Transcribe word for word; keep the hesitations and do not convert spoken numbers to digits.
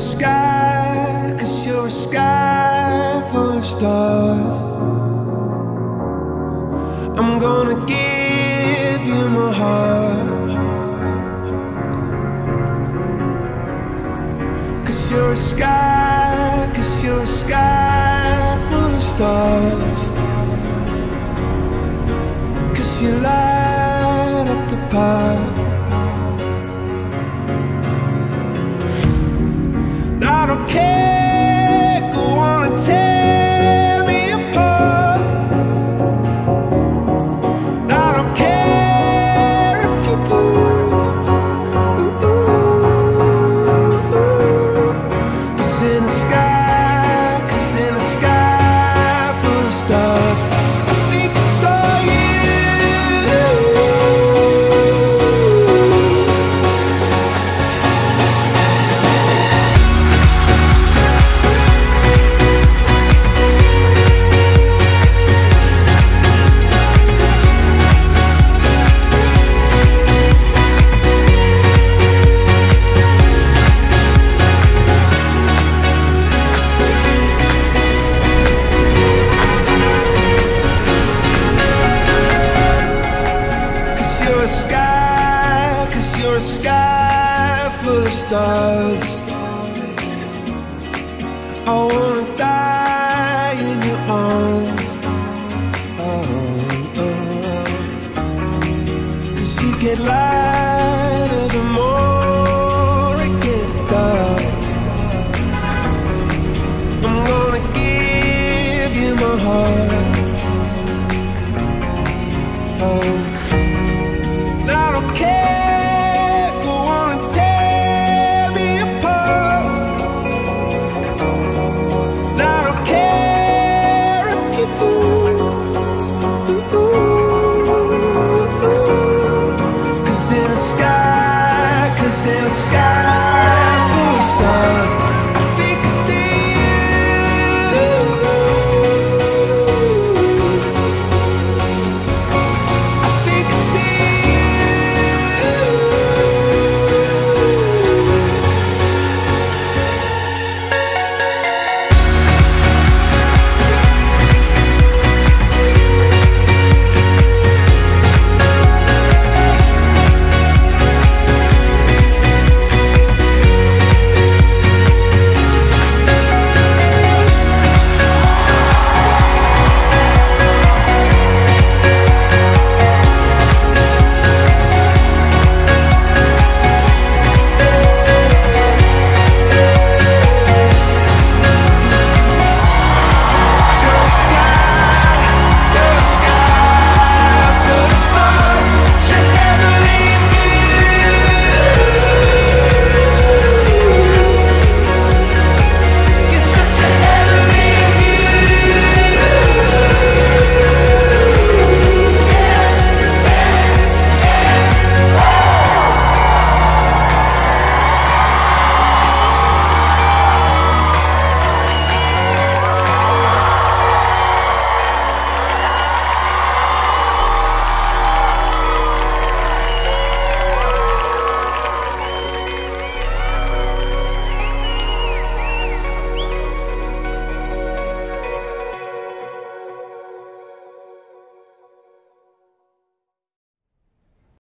sky, 'cause you're a sky full of stars. I'm gonna give you my heart, 'cause you're a sky, 'cause you're a sky full of stars. 'Cause you light up the park. I don't care, go on and tear me apart. I don't care if you do. Ooh, ooh, ooh. 'Cause in the sky, 'cause in the sky full of stars, I think I saw you. You're a sky, 'cause you're a sky full of stars. I wanna die in your arms. Oh, oh. 'Cause you get lighter the more it gets dark. I'm gonna give you my heart.